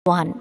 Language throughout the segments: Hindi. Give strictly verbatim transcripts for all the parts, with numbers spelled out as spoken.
One.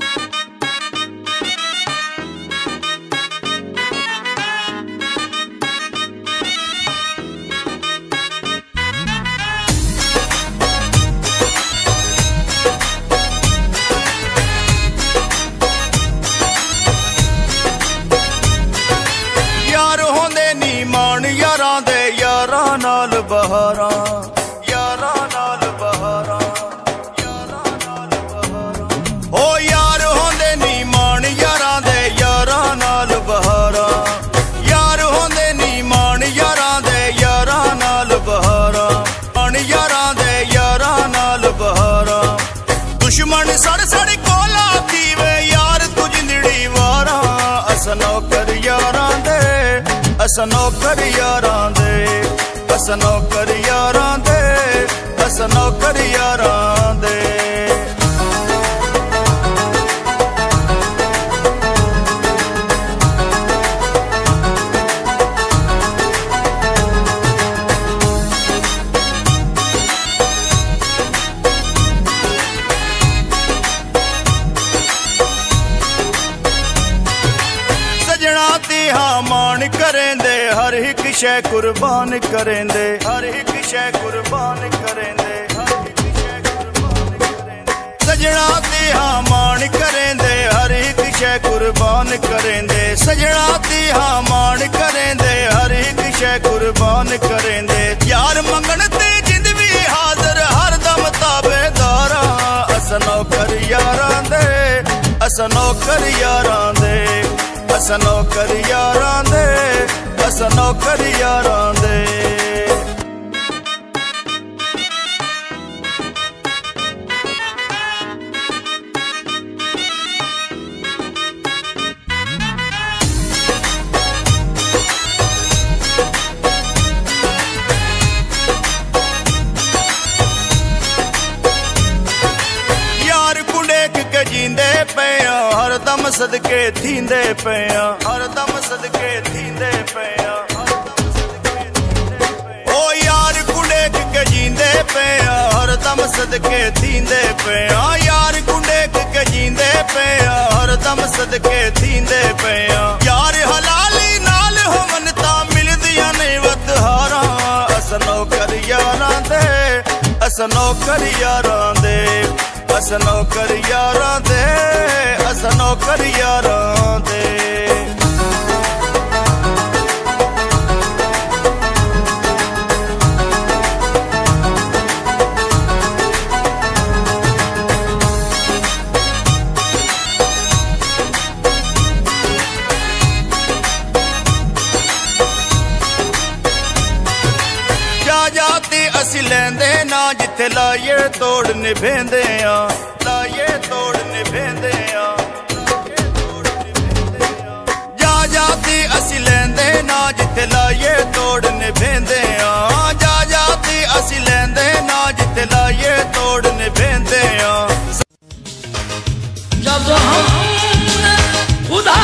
यार होंदे नी मान यारां दे यारां नाल बहारां यारां नाल बहारां यारां नाल बहारां ओ यार होंदे नी मान यारां दे यारां नाल बहारां यार होंदे नी मान यारां दे यारां नाल बहारां मान यारां दे यारां नाल बहारां दुश्मन सड़ सड़ कोला दीवे यार तू जिंदड़ी वारां अस नौकर यारां दे अस नौकर यारां दे अस नौकर यारां दे अस नौकर यारां दे सजना ते हाँ मान करेंदे हर एक शै कुर्बान करेंदे हर एक शै कुर्बान करेंदे हर एक शै कुर्बान करेंदे सजना ते हाँ मान करेंदे हर एक शै कुर्बान करेंदे सजना ते हाँ मान करेंदे हर एक शै कुर्बान करेंदे यार मंगण ते जिंद भी हाजिर हर दम ताबेदारा अस नौकर यारां दे अस नौकर यारां दे अस नौकर यारां दे अस नौकर यारां दे यार कुंडेक के जींदे पे हर दम सदके थींदे पे हर दम सदके थींदे पे ओ यार कुंडेक के जींदे पे हर दम सदके थींदे पे यार कुंडेक के जींदे पे हर दम सदके थींदे पे यार हलाली नाल हो मनता मिलदियां ने वतहारा अस नौकर यारां दे अस नौकर यारां दे अस नौकर यारां दे अस नौकर यारां दे जा जाते असी लेंदे ना जिथे लाये तोड़ निभेंदे आ लाये तोड़ निभेंदे आ जा जाते असी लेंदे ना जिथे लाये तोड़ निभेंदे आ जा जाते असी लेंदे ना जिथे लाये तोड़ निभेंदे आ जब हमने खुदा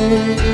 हो।